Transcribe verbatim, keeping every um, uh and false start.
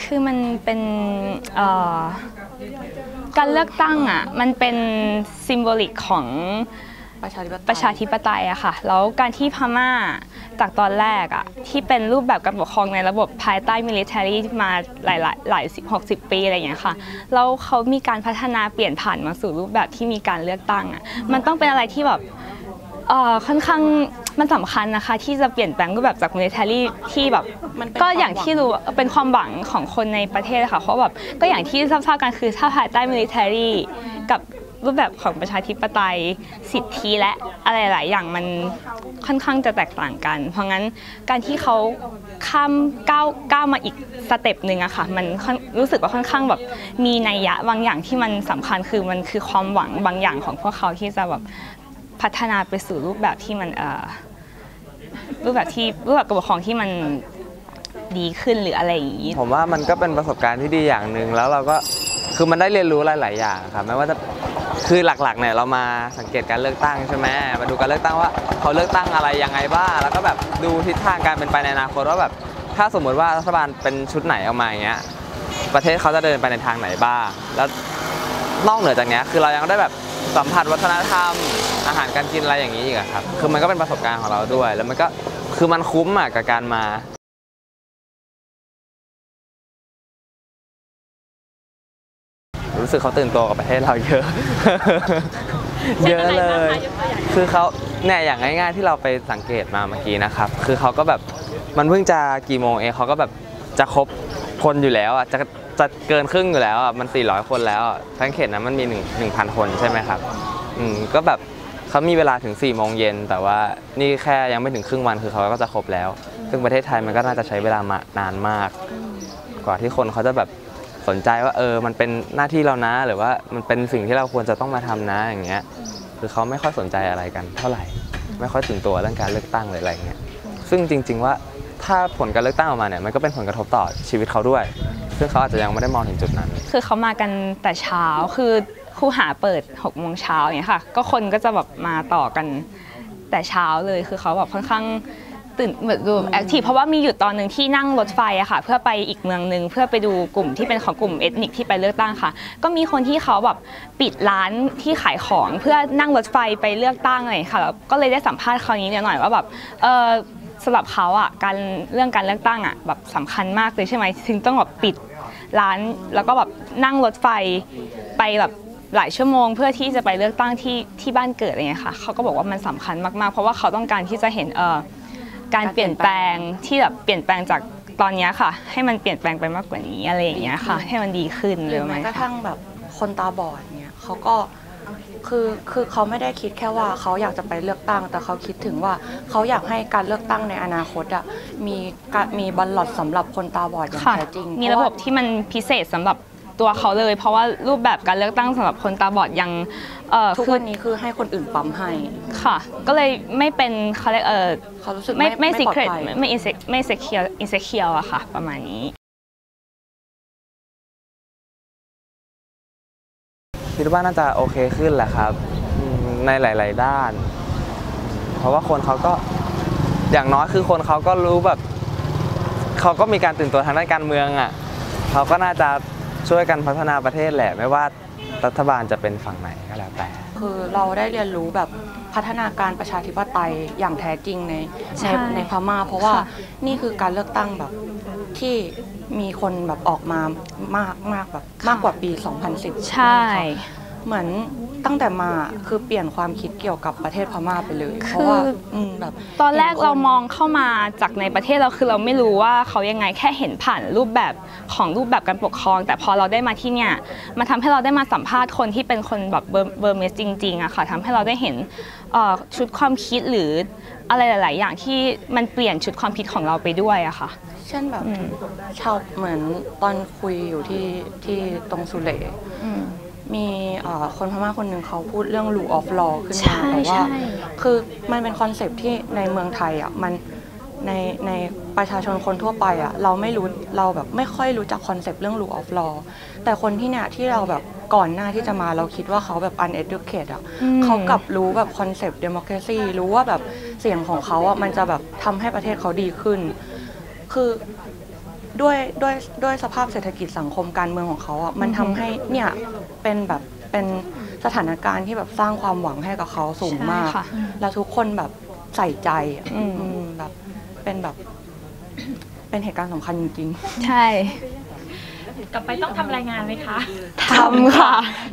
คือมันเป็นการเลือกตั้งอ่ะมันเป็นซิมโบลิกของประชาธิปไตยประชาธิปไตยอะค่ะแล้วการที่พม่าจากตอนแรกอะที่เป็นรูปแบบการปกครองในระบบภายใต้มิลิเตอรี่มาหลายหลายหลายสิบหกสิบปีอะไรอย่างเงี้ยค่ะแล้วเขามีการพัฒนาเปลี่ยนผ่านมาสู่รูปแบบที่มีการเลือกตั้งอะมันต้องเป็นอะไรที่แบบเอ่อค่อนข้างมันสำคัญนะคะที่จะเปลี่ยนแปลงรูปแบบจากมิลิเตอรี่ที่แบบก็อย่างที่รู้เป็นความหวังของคนในประเทศค่ะเพราะแบบก็อย่างที่ทราบกันคือถ้าภายใต้มิลิเตอรี่กับรูปแบบของประชาธิปไตยสิทธิและอะไรหลายอย่างมันค่อนข้างจะแตกต่างกันเพราะงั้นการที่เขาข้ามก้าวก้าวมาอีกสเต็ปหนึ่งอะค่ะมันรู้สึกว่าค่อนข้างแบบมีนัยยะบางอย่างที่มันสำคัญคือมันคือความหวังบางอย่างของพวกเขาที่จะแบบพัฒนาไปสู่รูปแบบที่มันเอ่อรูปแบบที่รูปแบบการปกครองที่มันดีขึ้นหรืออะไรอย่างนี้ผมว่ามันก็เป็นประสบการณ์ที่ดีอย่างหนึ่งแล้วเราก็คือมันได้เรียนรู้หลายๆอย่างครับไม่ว่าจะคือหลักๆเนี่ยเรามาสังเกตการเลือกตั้งใช่ไหมมาดูการเลือกตั้งว่าเขาเลือกตั้งอะไรยังไงบ้างแล้วก็แบบดูทิศทางการเป็นไปในอนาคตว่าแบบถ้าสมมุติว่ารัฐบาลเป็นชุดไหนออกมาอย่างเงี้ยประเทศเขาจะเดินไปในทางไหนบ้างแล้วนอกเหนือจากนี้คือเรายังได้แบบสัมผัสวัฒนธรรมอาหารการกินอะไรอย่างนี้อีกครับคือมันก็เป็นประสบการณ์ของเราด้วยแล้วมันก็คือมันคุ้มอ่ะกับการมารู้สึกเขาตื่นตัวกับประเทศเราเยอะ เยอะเลยคือเขาเนี่ยอย่างง่ายๆที่เราไปสังเกตมาเมื่อกี้นะครับคือเขาก็แบบมันเพิ่งจะกี่โมงเองเขาก็แบบจะครบคนอยู่แล้วอ่ะจะจะเกินครึ่งอยู่แล้วอ่ะมันสี่ร้อยคนแล้วทั้งเขตนั้นมันมีหนึ่งหนึ่งพันคนใช่ไหมครับอืมก็แบบเขามีเวลาถึงสี่โมงเย็นแต่ว่านี่แค่ยังไม่ถึงครึ่งวันคือเขาก็จะครบแล้วซึ่งประเทศไทยมันก็น่าจะใช้เวลามานานมากกว่าที่คนเขาจะแบบสนใจว่าเออมันเป็นหน้าที่เรานะหรือว่ามันเป็นสิ่งที่เราควรจะต้องมาทำนะอย่างเงี้ยคือเขาไม่ค่อยสนใจอะไรกันเท่าไหร่ไม่ค่อยตื่นตัวเรื่องการเลือกตั้งเลยอะไรเงี้ยซึ่งจริงๆว่าถ้าผลการเลือกตั้งออกมาเนี่ยมันก็เป็นผลกระทบต่อชีวิตเขาด้วยซึ่งเขาอาจจะยังไม่ได้มองถึงจุดนั้นคือเขามากันแต่เช้าคือคูหาเปิดหกโมงเช้าอย่างเงี้ยค่ะก็คนก็จะแบบมาต่อกันแต่เช้าเลยคือเขาแบบค่อนข้างตื่นเหมือนดูแอคทีฟเพราะว่ามีอยู่ตอนหนึ่งที่นั่งรถไฟอะค่ะเพื่อไปอีกเมืองหนึ่งเพื่อไปดูกลุ่มที่เป็นของกลุ่มเอทนิคที่ไปเลือกตั้งค่ะก็มีคนที่เขาแบบปิดร้านที่ขายของเพื่อนั่งรถไฟไปเลือกตั้งอะไรค่ะแล้วก็เลยได้สัมภาษณ์คราวนี้หน่อยว่าแบบเออสำหรับเขาอะการเรื่องการเลือกตั้งอะแบบสำคัญมากเลยใช่ไหมถึงต้องแบบปิดร้านแล้วก็แบบนั่งรถไฟไปแบบหลายชั่วโมงเพื่อที่จะไปเลือกตั้งที่ที่บ้านเกิดอะไรเงี้ยค่ะเขาก็บอกว่ามันสำคัญมากๆเพราะว่าเขาต้องการที่จะเห็นเออการเปลี่ยนแปลงที่แบบเปลี่ยนแปลงจากตอนนี้ค่ะให้มันเปลี่ยนแปลงไปมากกว่านี้อะไรอย่างเงี้ยค่ะให้มันดีขึ้นหรือแม้กระทั่งแบบคนตาบอดเนี่ยเขาก็คือคือเขาไม่ได้คิดแค่ว่าเขาอยากจะไปเลือกตั้งแต่เขาคิดถึงว่าเขาอยากให้การเลือกตั้งในอนาคตอ่ะมีมีบัลลอตสำหรับคนตาบอดอย่างแท้จริงมีระบบที่มันพิเศษสำหรับตัวเขาเลยเพราะว่ารูปแบบการเลือกตั้งสำหรับคนตาบอดยังทุกวันนี้คือให้คนอื่นปั๊มให้ค่ะก็เลยไม่เป็นเขาเรียกเออเขารู้สึกไม่ไม่ซีเครตไม่อินเซไม่เซคิวอินเซคิวอะค่ะประมาณนี้คิดว่าน่าจะโอเคขึ้นแหละครับในหลายๆด้านเพราะว่าคนเขาก็อย่างน้อยคือคนเขาก็รู้แบบเขาก็มีการตื่นตัวทางด้านการเมืองอ่ะเขาก็น่าจะช่วยกันพัฒนาประเทศแหละไม่ว่ารัฐบาลจะเป็นฝั่งไหนก็แล้วแต่คือเราได้เรียนรู้แบบพัฒนาการประชาธิปไตยอย่างแท้จริงในในในพม่าเพราะว่านี่คือการเลือกตั้งแบบที่มีคนแบบออกมามากมากแบบมากกว่าปีสองพันสิบใช่เหมือนตั้งแต่มาคือเปลี่ยนความคิดเกี่ยวกับประเทศพม่าไปเลยเพราะว่าแบบตอนแรกเรามองเข้ามาจากในประเทศเราคือเราไม่รู้ว่าเขายังไงแค่เห็นผ่านรูปแบบของรูปแบบการปกครองแต่พอเราได้มาที่เนี่ยมันทำให้เราได้มาสัมภาษณ์คนที่เป็นคนแบบเบอร์เมสจริงๆอะค่ะทำให้เราได้เห็นชุดความคิดหรืออะไรหลายๆอย่างที่มันเปลี่ยนชุดความคิดของเราไปด้วยอะค่ะเช่นแบบชาวเหมือนตอนคุยอยู่ที่ที่ตรงสุเหร่มีคนพม่าคนหนึ่งเขาพูดเรื่อง rule of law ขึ้นมาแต่ว่าคือมันเป็นคอนเซปต์ที่ในเมืองไทยอ่ะมันในในประชาชนคนทั่วไปอ่ะเราไม่รู้เราแบบไม่ค่อยรู้จักคอนเซปต์เรื่อง rule of law แต่คนที่เนี่ยที่เราแบบก่อนหน้าที่จะมาเราคิดว่าเขาแบบ uneducated อ่ะเขากลับรู้แบบคอนเซปต์ democracy รู้ว่าแบบเสียงของเขาอ่ะมันจะแบบทำให้ประเทศเขาดีขึ้นคือด้วยด้วยด้วยสภาพเศรษฐกิจสังคมการเมืองของเขาอ่ะมันทำให้เนี่ยเป็นแบบเป็นสถานการณ์ที่แบบสร้างความหวังให้กับเขาสูงมากใช่ค่ะแล้วทุกคนแบบใส่ใจอะอืมอืมแบบเป็นแบบเป็นเหตุการณ์สำคัญจริงๆใช่กลับไปต้องทำรายงานไหมคะทำค่ะ